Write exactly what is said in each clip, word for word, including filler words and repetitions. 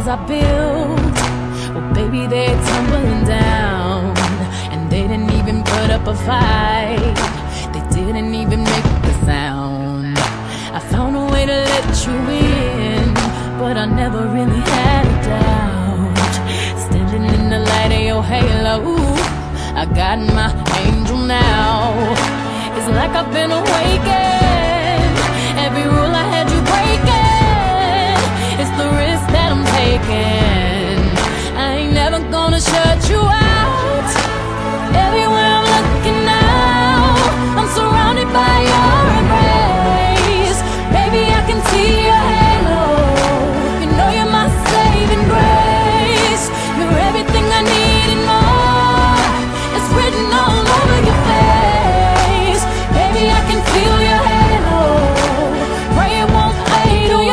I built, well baby, they're tumbling down. And they didn't even put up a fight, they didn't even make a sound. I found a way to let you in, but I never really had a doubt. Standing in the light of your halo, I got my angel now. It's like I've been awakened. Every rule I had you breaking, it's the risk that I'm taking. I ain't never gonna shut you out. Everywhere I'm looking now, I'm surrounded by your embrace. Baby, I can see your halo. You know you're my saving grace. You're everything I need and more. It's written all over your face. Baby, I can feel your halo. Pray it won't fade away.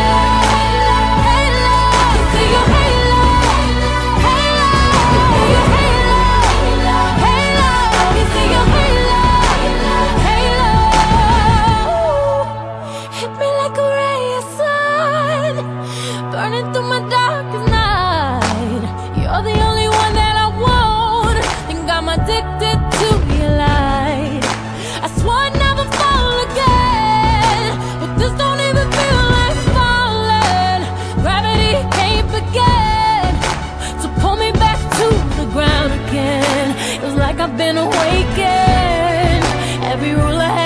Burning through my darkest night. You're the only one that I want. Think I'm addicted to your light. I swore I'd never fall again, but this don't even feel like falling. Gravity can't begin to pull me back to the ground again. It was like I've been awakened. Every rule I had